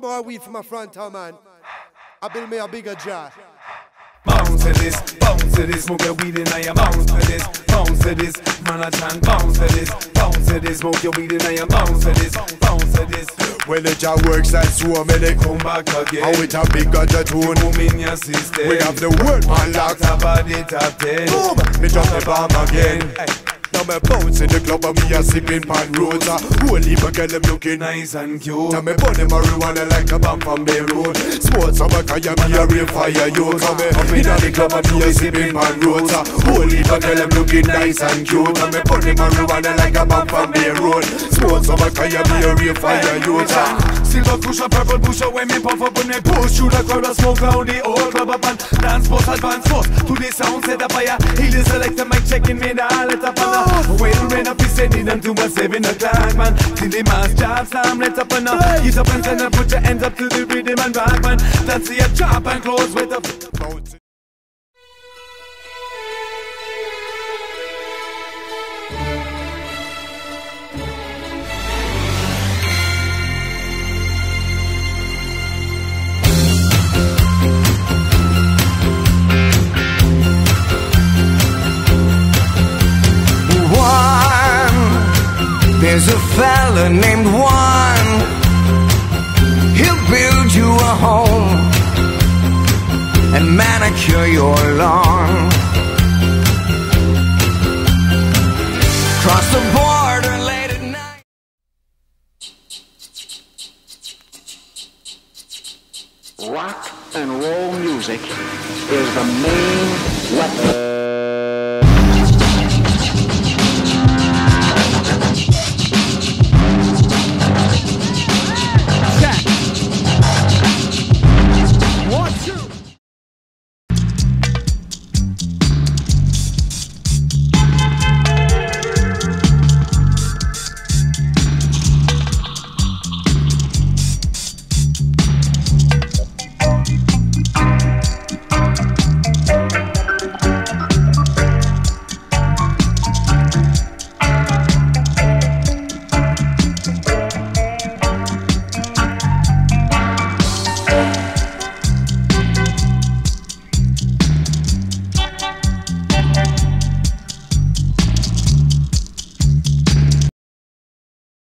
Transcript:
Come on, weed from my front, man. I build me a bigger jar. Bounce to this, smoke your weed in I bounce to this, man I chant bounce to this, smoke your weed in I bounce to this. Well, the jar works and so many Come back again. how it a bigger the tune. Boom in your system. We have the word man locked. Top of the top 10. Boom, me drop the bomb again. Now me bounce in the club and me a sipping pan roads. Whole heap of girl them looking Nice and cute. now me burn the marijuana like a bomb from Beirut. Smoke some a kaya, me a real fire you. Come up in the club and me a sipping pan roads. Whole heap of girl them looking nice and cute. Now me burn the marijuana like a bomb from Beirut. Smoke some a kaya, me a real fire you. Silver cushion, purple bush, when me puff up when me push through the crowd of smoke round the old rubber band. Dance boss, advance force, to the sound set up fire. He the selector, mic checking me the let up on wait a minute, be sending them to a 7 o'clock, man. Till the mass job, Sam, let's up and up. Get up and send and put your hands up to the rhythm and rock, man. That's the chop and close with the There's a fella named Juan. He'll build you a home and manicure your lawn. Cross the border late at night. Rock and roll music is the main weapon.